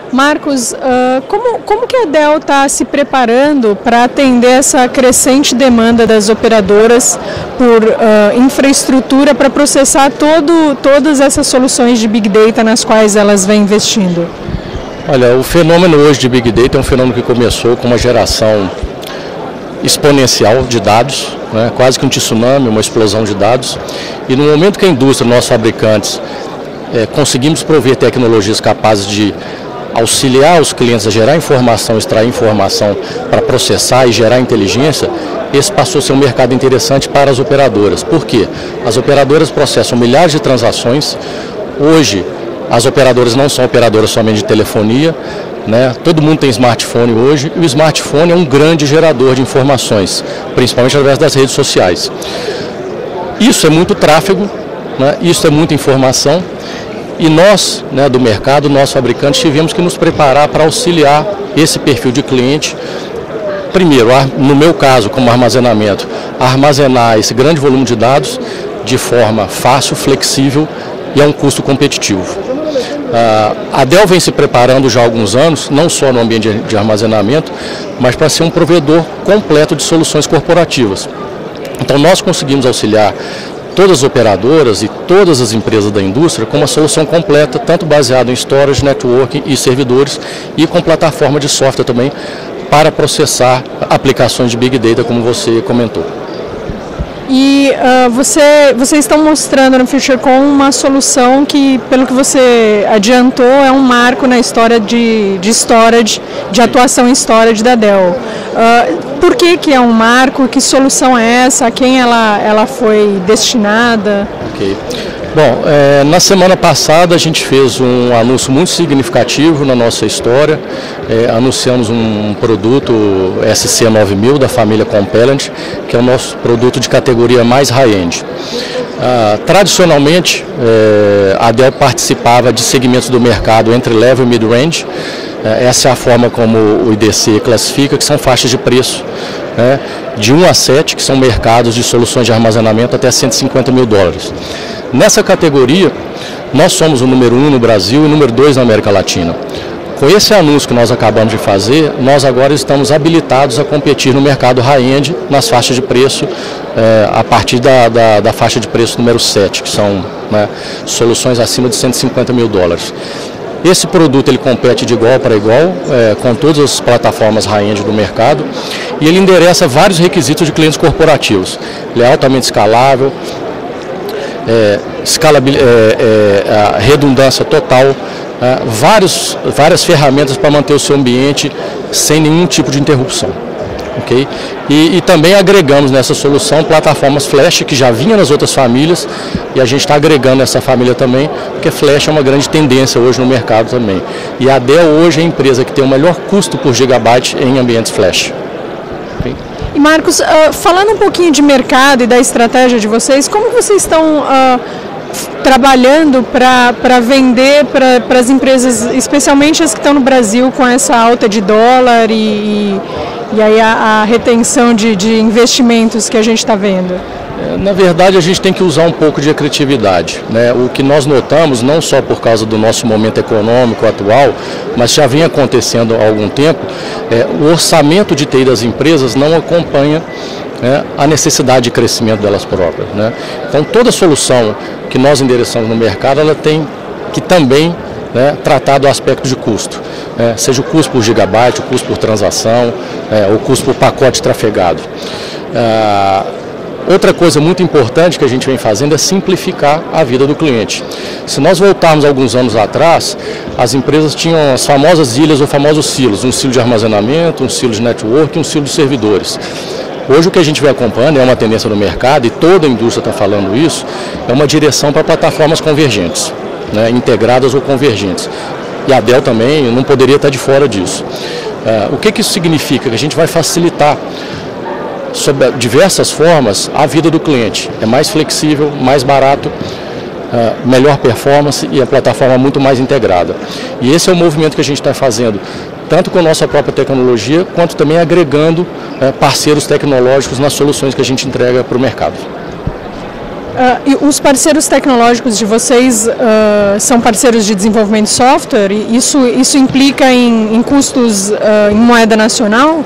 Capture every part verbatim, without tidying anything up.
Marcos, uh, como, como que a Dell está se preparando para atender essa crescente demanda das operadoras por uh, infraestrutura para processar todo, todas essas soluções de Big Data nas quais elas vêm investindo? Olha, o fenômeno hoje de Big Data é um fenômeno que começou com uma geração exponencial de dados, né, quase que um tsunami, uma explosão de dados, e no momento que a indústria, nós fabricantes, é, conseguimos prover tecnologias capazes de auxiliar os clientes a gerar informação, extrair informação para processar e gerar inteligência, esse passou a ser um mercado interessante para as operadoras. Por quê? As operadoras processam milhares de transações. Hoje, as operadoras não são operadoras somente de telefonia, né? Todo mundo tem smartphone hoje e o smartphone é um grande gerador de informações, principalmente através das redes sociais. Isso é muito tráfego, né? Isso é muita informação. E nós, né, do mercado, nós fabricantes, tivemos que nos preparar para auxiliar esse perfil de cliente. Primeiro, no meu caso, como armazenamento, armazenar esse grande volume de dados de forma fácil, flexível e a um custo competitivo. A Dell vem se preparando já há alguns anos, não só no ambiente de armazenamento, mas para ser um provedor completo de soluções corporativas. Então nós conseguimos auxiliar todas as operadoras e todas as empresas da indústria com uma solução completa, tanto baseada em storage, networking e servidores, e com plataforma de software também para processar aplicações de Big Data, como você comentou. E uh, você, vocês estão mostrando no FutureCon uma solução que, pelo que você adiantou, é um marco na história de, de storage, de atuação em storage da Dell. Uh, por que que é um marco? Que solução é essa? A quem ela, ela foi destinada? Ok. Bom, é, na semana passada a gente fez um anúncio muito significativo na nossa história. É, anunciamos um produto S C nove mil da família Compellent, que é o nosso produto de categoria mais high-end. Ah, tradicionalmente, é, a Dell participava de segmentos do mercado entre level e mid-range. É, essa é a forma como o I D C classifica, que são faixas de preço, né, de um a sete, que são mercados de soluções de armazenamento até cento e cinquenta mil dólares. Nessa categoria, nós somos o número um no Brasil e o número dois na América Latina. Com esse anúncio que nós acabamos de fazer, nós agora estamos habilitados a competir no mercado high-end nas faixas de preço, é, a partir da, da, da faixa de preço número sete, que são, né, soluções acima de cento e cinquenta mil dólares. Esse produto ele compete de igual para igual, é, com todas as plataformas high-end do mercado, e ele endereça vários requisitos de clientes corporativos. Ele é altamente escalável, É, escalabil, é, é, a redundância total, é, vários, várias ferramentas para manter o seu ambiente sem nenhum tipo de interrupção. Okay? E, e também agregamos nessa solução plataformas Flash, que já vinha nas outras famílias, e a gente está agregando essa família também, porque Flash é uma grande tendência hoje no mercado também. E a Dell hoje é a empresa que tem o melhor custo por gigabyte em ambientes Flash. Okay? E Marcos, uh, falando um pouquinho de mercado e da estratégia de vocês, como vocês estão uh, trabalhando para vender para as empresas, especialmente as que estão no Brasil, com essa alta de dólar e, e, e aí a, a retenção de, de investimentos que a gente está vendo? Na verdade, a gente tem que usar um pouco de criatividade, né? O que nós notamos, não só por causa do nosso momento econômico atual, mas já vem acontecendo há algum tempo, é, o orçamento de T I das empresas não acompanha, né, a necessidade de crescimento delas próprias, né? Então, toda solução que nós endereçamos no mercado, ela tem que também, né, tratar do aspecto de custo, né? Seja o custo por gigabyte, o custo por transação, é, o custo por pacote trafegado. Ah, Outra coisa muito importante que a gente vem fazendo é simplificar a vida do cliente. Se nós voltarmos alguns anos atrás, as empresas tinham as famosas ilhas ou famosos silos, um silo de armazenamento, um silo de network e um silo de servidores. Hoje o que a gente vem acompanhando é uma tendência no mercado, e toda a indústria está falando isso, é uma direção para plataformas convergentes, né, integradas ou convergentes. E a Dell também não poderia estar de fora disso. Uh, o que, que isso significa? Que a gente vai facilitar sob diversas formas a vida do cliente. É mais flexível, mais barato, uh, melhor performance e a plataforma muito mais integrada. E esse é o movimento que a gente está fazendo, tanto com a nossa própria tecnologia, quanto também agregando uh, parceiros tecnológicos nas soluções que a gente entrega para o mercado. Uh, e os parceiros tecnológicos de vocês uh, são parceiros de desenvolvimento de software? E isso, isso implica em, em custos uh, em moeda nacional?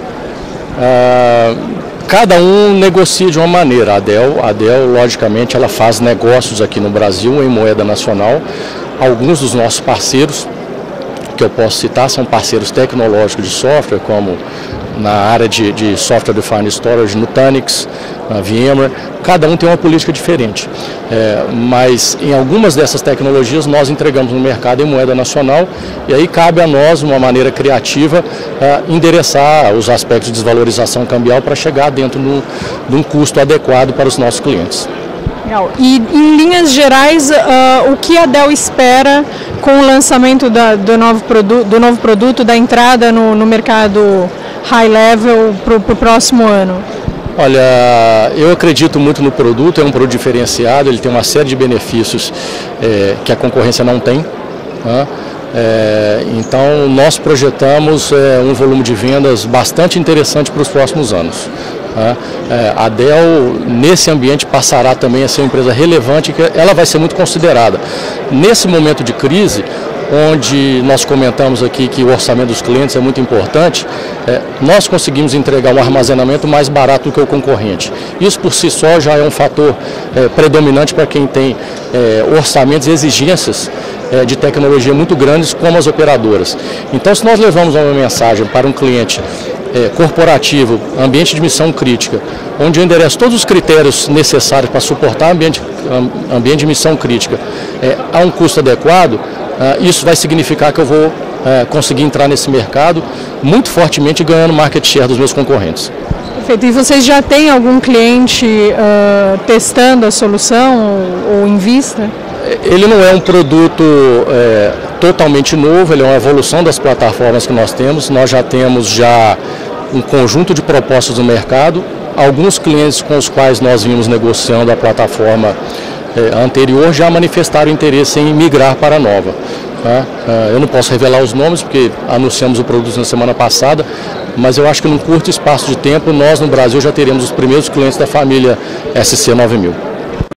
Uh, cada um negocia de uma maneira. A Dell, a Dell, logicamente, ela faz negócios aqui no Brasil em moeda nacional. Alguns dos nossos parceiros, que eu posso citar, são parceiros tecnológicos de software, como na área de, de Software Defined Storage, Nutanix, na VMware. Cada um tem uma política diferente, é, mas em algumas dessas tecnologias nós entregamos no mercado em moeda nacional e aí cabe a nós, de uma maneira criativa, é, endereçar os aspectos de desvalorização cambial para chegar dentro no, de um custo adequado para os nossos clientes. Legal. E em linhas gerais, uh, o que a Dell espera com o lançamento da, do, novo do novo produto, da entrada no, no mercado high level para o próximo ano? Olha, eu acredito muito no produto, é um produto diferenciado, ele tem uma série de benefícios é, que a concorrência não tem. Né? É, então nós projetamos é, um volume de vendas bastante interessante para os próximos anos. Né? É, a Dell, nesse ambiente, passará também a ser uma empresa relevante, que ela vai ser muito considerada. Nesse momento de crise, onde nós comentamos aqui que o orçamento dos clientes é muito importante, é, nós conseguimos entregar um armazenamento mais barato do que o concorrente. Isso por si só já é um fator é, predominante para quem tem é, orçamentos e exigências é, de tecnologia muito grandes, como as operadoras. Então, se nós levamos uma mensagem para um cliente é, corporativo, ambiente de missão crítica, onde eu endereço todos os critérios necessários para suportar ambiente, ambiente de missão crítica é, a um custo adequado, Uh, isso vai significar que eu vou uh, conseguir entrar nesse mercado muito fortemente, ganhando market share dos meus concorrentes. Perfeito. E vocês já têm algum cliente uh, testando a solução ou, ou em vista? Ele não é um produto é, totalmente novo, ele é uma evolução das plataformas que nós temos. Nós já temos já um conjunto de propostas no mercado. Alguns clientes com os quais nós vimos negociando a plataforma É, anterior já manifestaram interesse em migrar para a nova. Né? Eu não posso revelar os nomes porque anunciamos o produto na semana passada, mas eu acho que num curto espaço de tempo nós no Brasil já teremos os primeiros clientes da família S C nove mil.